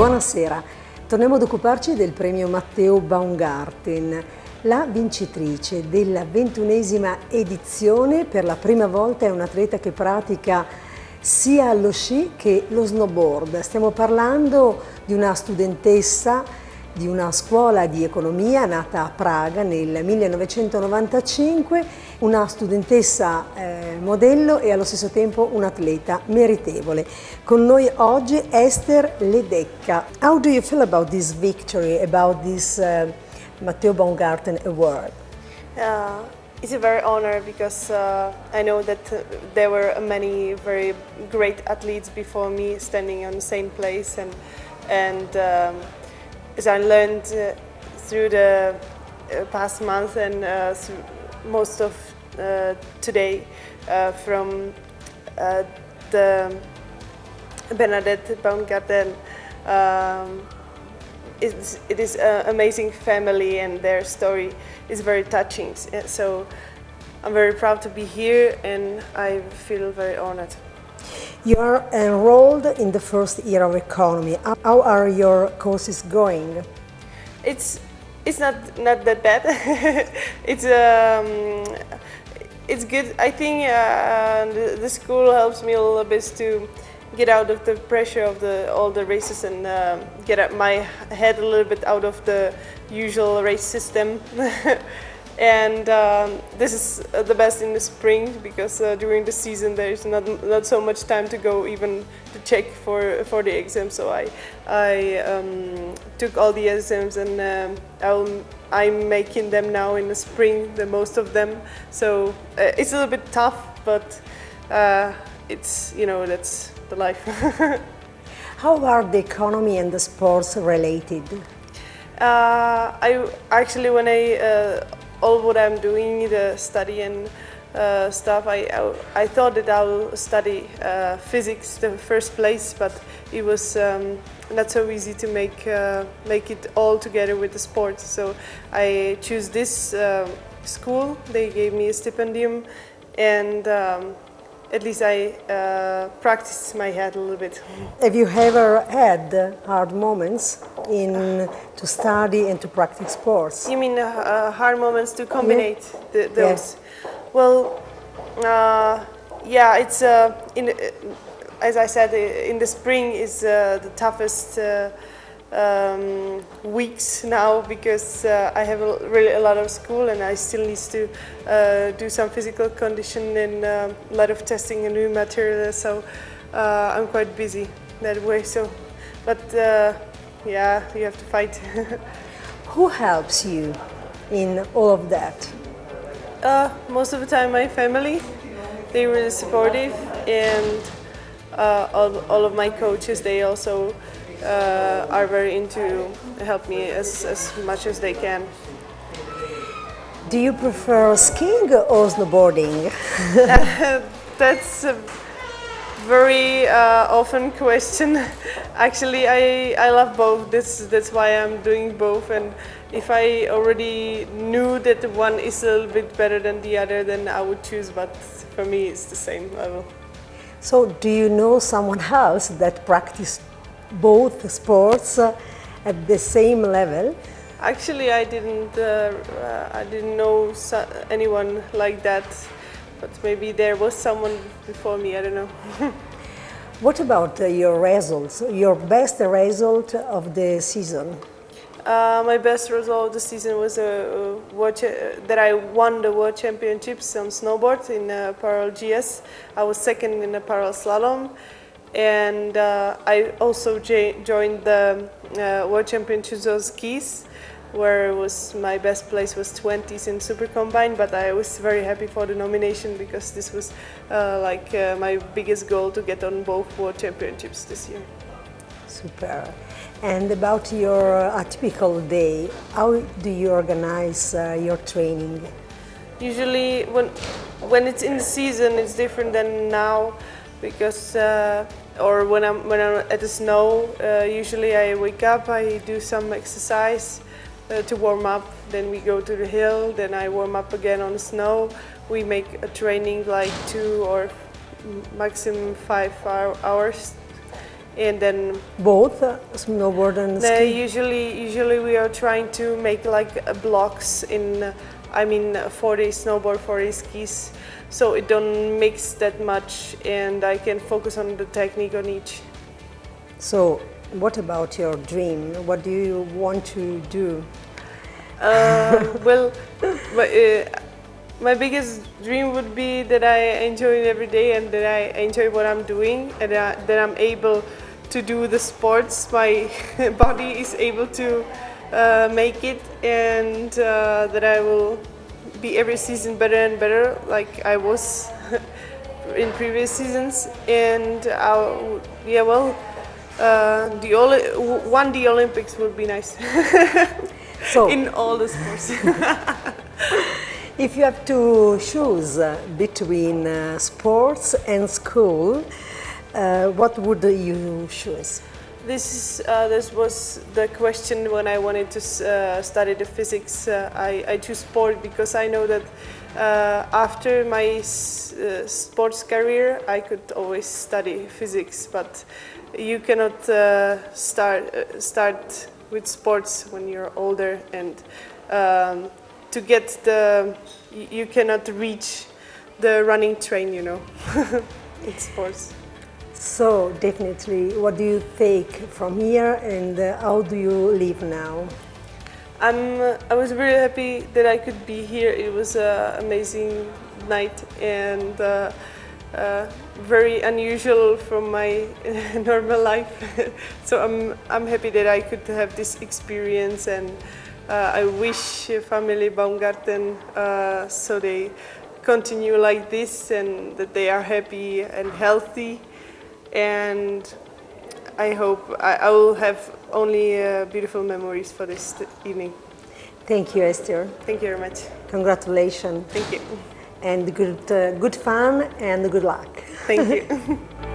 Buonasera, torniamo ad occuparci del premio Matteo Baumgarten. La vincitrice della 21esima edizione per la prima volta è un'atleta che pratica sia lo sci che lo snowboard. Stiamo parlando di una studentessa di una scuola di economia nata a Praga nel 1995, una studentessa modello e allo stesso tempo un atleta meritevole. Con noi oggi Esther Ledecca. How do you feel about this victory, about this Matteo Baumgarten Award? It's a very honor because I know that there were many very great athletes before me standing on the same place, and as I learned through the past month and most of today from the Bernadette Baumgarten. It is an amazing family and their story is very touching. So I'm very proud to be here and I feel very honored. You are enrolled in the first year of economy. How are your courses going? It's not that bad. It's good. I think the school helps me a little bit to get out of the pressure of all the races and get my head a little bit out of the usual race system. And this is the best in the spring because during the season there is not so much time to go even to check for the exam. So I took all the exams and I'm making them now in the spring, the most of them. So it's a little bit tough, but it's, you know, that's the life. How are the economy and the sports related? I actually, when all what I'm doing, the study and stuff, I thought that I'll study physics the first place, but it was not so easy to make it all together with the sports. So I choose this school. They gave me a stipendium, and at least I practiced my head a little bit. Have you ever had hard moments to study and to practice sports? You mean hard moments to combine those? Yes. Well, yeah, it's as I said, in the spring is the toughest weeks now because I have really a lot of school and I still need to do some physical condition and a lot of testing and new material. So I'm quite busy that way. So, but yeah, you have to fight. Who helps you in all of that? Most of the time my family, they're really supportive, and all of my coaches, they also are very into help me as much as they can. Do you prefer skiing or snowboarding? That's a very often question. Actually, I love both. That's why I'm doing both. And if I already knew that one is a little bit better than the other, then I would choose. But for me, it's the same level. So, do you know someone else that practices both sports at the same level? Actually, I didn't know anyone like that. But maybe there was someone before me, I don't know. What about your results, your best result of the season? My best result of the season was that I won the World Championships on snowboard in parallel GS. I was second in the parallel slalom. And I also joined the World Championships of skis, where my best place was 20s in Super Combine, but I was very happy for the nomination because this was my biggest goal to get on both World Championships this year. Super. And about your atypical day, how do you organize your training? Usually when it's in the season it's different than now because or when I'm at the snow, usually I wake up, I do some exercise to warm up, then we go to the hill, then I warm up again on the snow. We make a training like 2 or maximum 5 hours, and then Both snowboard and ski? usually we are trying to make like blocks in, I mean, 4-day snowboard, 4-day skis, so it don't mix that much, and I can focus on the technique on each. So, what about your dream? What do you want to do? Well, my biggest dream would be that I enjoy it every day and that I enjoy what I'm doing and that I'm able to do the sports my body is able to make it, and that I will be every season better and better like I was in previous seasons, and yeah, well, the Olympics would be nice. So, in all the sports. if you have to choose between sports and school, what would you choose? This was the question when I wanted to study the physics. I choose sport because I know that after my sports career I could always study physics, but you cannot start with sports when you're older, and to get you cannot reach the running train, you know, in sports. So definitely, what do you take from here, and how do you live now? I was very happy that I could be here. It was an amazing night and very unusual from my normal life. So I'm happy that I could have this experience, and I wish family Baumgarten so they continue like this and that they are happy and healthy. And I hope I will have only beautiful memories for this evening. Thank you, Esther. Thank you very much. Congratulations. Thank you. And good fun and good luck. Thank you.